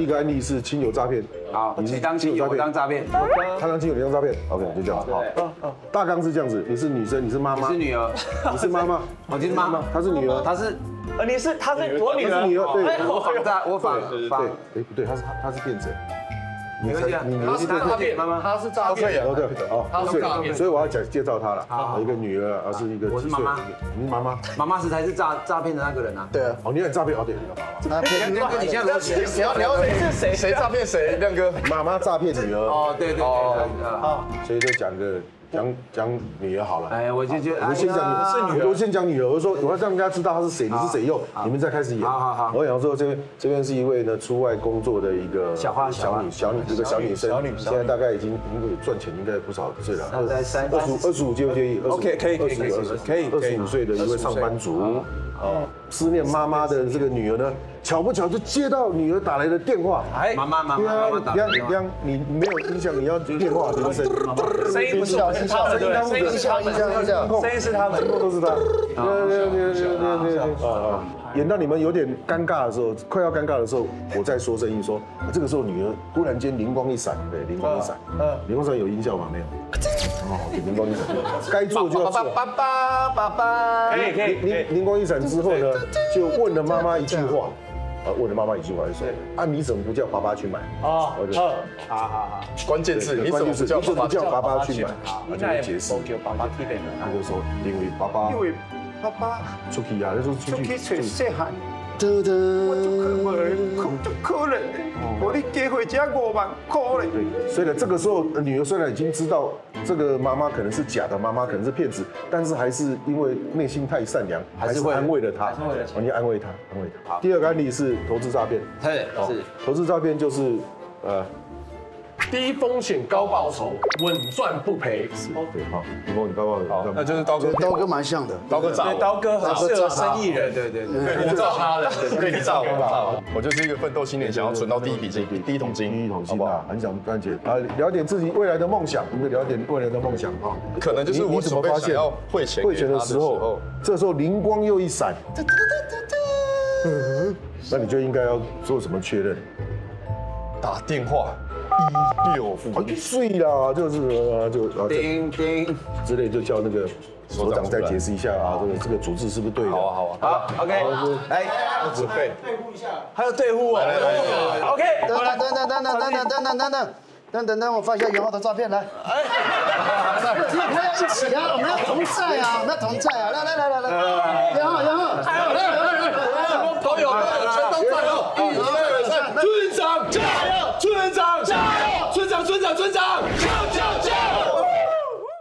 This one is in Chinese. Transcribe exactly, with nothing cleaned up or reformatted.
一个案例是亲友诈骗。 好，你当亲友，我当诈骗。 他当亲友，你当诈骗。OK， 就这样。好。大纲是这样子，你是女生，你是妈妈。 你是女儿， 你是妈妈。 我是妈妈， 她是女儿， 她是。 呃，你是她是我女儿， 女儿对， 我仿诈，我仿仿。 哎不对，她是她是骗子。 没关系啊， 你你是诈骗妈妈， 她是诈骗， 哦对哦， 她是诈骗， 所以我要讲介绍她了。有一个女儿，而是一个我是妈妈， 你是妈妈， 妈妈是才是诈诈骗的那个人啊。 对啊， 哦，你很诈骗哦，对， 诈骗， 亮哥，你现在逻辑， 你要你要谁是谁谁诈骗谁，亮哥， 妈妈诈骗女儿。 哦，对对对，啊， 所以就讲个。讲讲女儿好了， 哎，我就觉得我们先讲你是女儿，我先讲女儿。我说我要让人家知道她是谁，你是谁用，你们再开始演。 好好好。 我想说这边这边是一位呢出外工作的一个小花小女小女一个小女生，现在大概已经应该赚钱应该不少岁了， 二三二十五二十五介不介意 ？OK 可以可以可以可以二十五岁的一位上班族。哦，思念妈妈的这个女儿呢，巧不巧就接到女儿打来的电话。 哎，妈妈妈妈妈妈打电话。 亮，你没有印象，你要电话铃声。 声音不是我，是他们，声音是他们，声音是他们， 全部都是他。对对对对对对啊啊！演到你们有点尴尬的时候，快要尴尬的时候，我再说声音说，这个时候女儿忽然间灵光一闪，对，灵光一闪。嗯，灵光一闪有音效吗？没有。哦，灵光一闪，该做就要做。 爸爸爸爸， 可以可以。 灵灵光一闪之后呢，就问了妈妈一句话，啊，问了妈妈一句话，就说啊，你怎么不叫爸爸去买？ 哦，好好好， 关键字你怎么你怎么不叫爸爸去买？ 那就解释，叫爸爸去买。 他就说，因为爸爸， 因为爸爸出去啊，那时候出去找细汉。 嘟嘟， 我就可能，我你加回家五万块嘞。 对，所以呢，这个时候女儿虽然已经知道这个妈妈可能是假的，妈妈可能是骗子，但是还是因为内心太善良，还是安慰了她，我你安慰她，安慰她。第二个案例是投资诈骗， 对，是投资诈骗就是呃。 低风险高报酬，稳赚不赔。 对，好，你问你高报酬， 那就是刀哥，刀哥蛮像的， 刀哥炸， 刀哥很适合生意人， 对对对， 我炸他的， 对你炸我炸，我就是一个奋斗青年，想要存到第一笔金，第一桶金， 第一桶金啊，很想赚钱啊，聊点自己未来的梦想，我们聊点未来的梦想哈。 可能就是我怎么发现要汇钱汇钱的时候，这时候灵光又一闪，那你就应该要做什么确认？ 打电话。一六五， 睡啦，就是就叮叮之类，就叫那个所长再解释一下啊，这个这个组织是不是对的？ 好啊好啊， 好 ，OK，来， 准备对呼一下，还有对呼哦 ，OK， 等等等等等等等等等等等等等等，我发一下元浩的照片来，哎，这个要一起啊，我们要同在啊，我们要同在啊，来来来来来，元浩元浩，还有来来来来， 都有都有，全都在哦，一二三，村长加油，村长加油，村长村长村长。